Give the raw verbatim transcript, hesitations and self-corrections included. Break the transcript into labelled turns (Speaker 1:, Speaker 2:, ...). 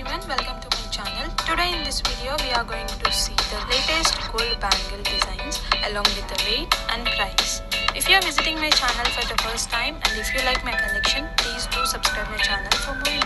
Speaker 1: everyone, welcome to my channel. Today in this video we are going to see the latest gold bangle designs along with the weight and price. If you are visiting my channel for the first time and if you like my collection, please do subscribe my channel for more